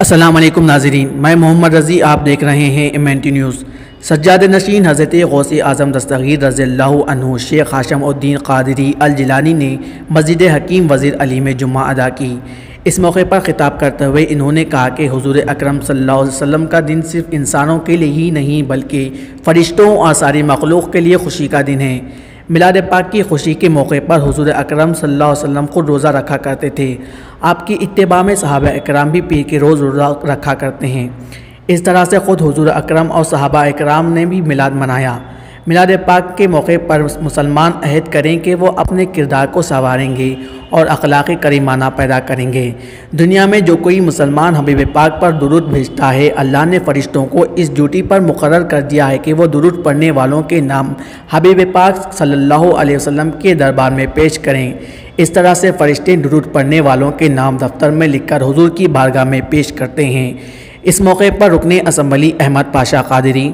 अस्सलाम वालेकुम नाज़रीन, मैं मोहम्मद रज़ी, आप देख रहे हैं MNT न्यूज़। सज्जाद नशीन हज़रत गौसे आज़म दस्तगीर रज़ियल्लाहु अन्हु शेख हाशमुद्दीन क़ादरी अल जिलानी ने मस्जिद हकीम वज़ीर अली में जुम्मा अदा की। इस मौके पर ख़िताब करते हुए इन्होंने कहा कि हुज़ूर अकरम सल्लल्लाहु अलैहि वसल्लम का दिन सिर्फ़ इंसानों के लिए ही नहीं बल्कि फ़रिश्तों और सारी मखलूक़ के लिए खुशी का दिन है। मिलाद पाक की खुशी के मौके पर हुज़ूर अकरम सल्लल्लाहु अलैहि वसल्लम खुद रोज़ा रखा करते थे। आपकी इत्तिबा में सहाबा इकराम भी पीर के रोज़ रोज़ा रखा करते हैं। इस तरह से ख़ुद हुज़ूर अकरम और सहाबा इकराम ने भी मिलाद मनाया। मिलाद पाक के मौके पर मुसलमान अहद करें कि वो अपने किरदार को संवारेंगे और अखलाक़ी करीमाना पैदा करेंगे। दुनिया में जो कोई मुसलमान हबीब पाक पर दुरूद भेजता है, अल्लाह ने फ़रिश्तों को इस ड्यूटी पर मुकर्रर कर दिया है कि वो दुरूद पढ़ने वालों के नाम हबीब पाक सल्लल्लाहु अलैहि वसल्लम के दरबार में पेश करें। इस तरह से फ़रिश्ते दुरूद पढ़ने वालों के नाम दफ्तर में लिखकर हुज़ूर की बारगाह में पेश करते हैं। इस मौके पर रुकने असम्बली अहमद पाशा क़ादरी,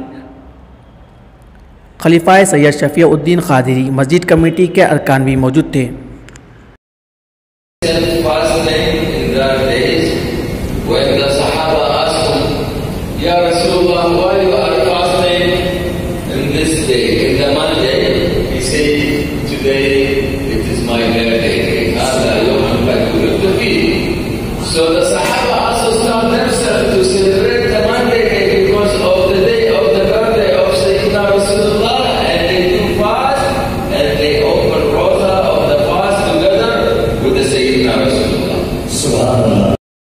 खलीफा सैयद शफ़ीउद्दीन क़ादरी, मस्जिद कमेटी के अरकान भी मौजूद थे। So the Sahaba also start themselves to celebrate the Monday day because of the day of the birthday of Sayyidina Rasulullah, and they do fast and they open roza of the fast together with the Sayyidina Rasulullah. Subhanallah.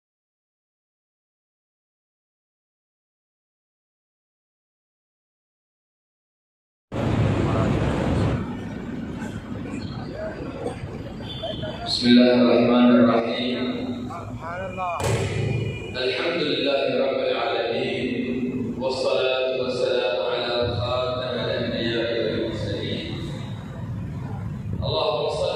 Bismillahirrahmanirrahim. Alhamdulillahi Rabbil Alameen, wassalatu wassalamu ala khatam al-anbiya wal mursalin. Allahumma